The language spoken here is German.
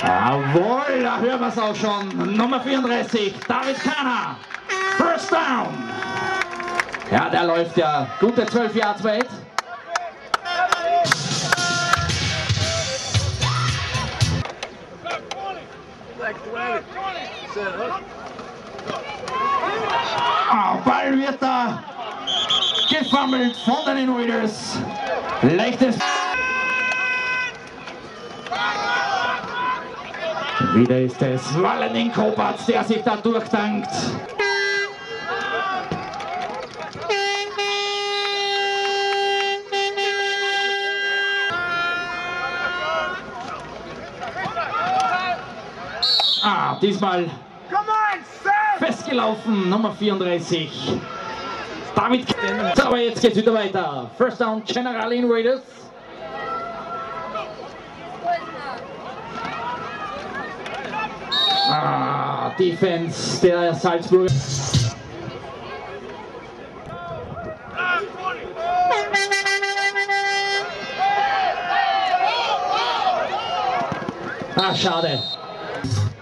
Jawohl, da hören wir es auch schon. Nummer 34, David Kahner. First down. Ja, der läuft ja gute 12 Yards weit. Ball wird da gefummelt von den Raiders. Leichtes. Wieder ist es Valentin Kopatz, der sich da durchtankt. Diesmal festgelaufen, Nummer 34. David. Aber jetzt geht's wieder weiter. First down, General in Raiders. Defense der Salzburg. Schade.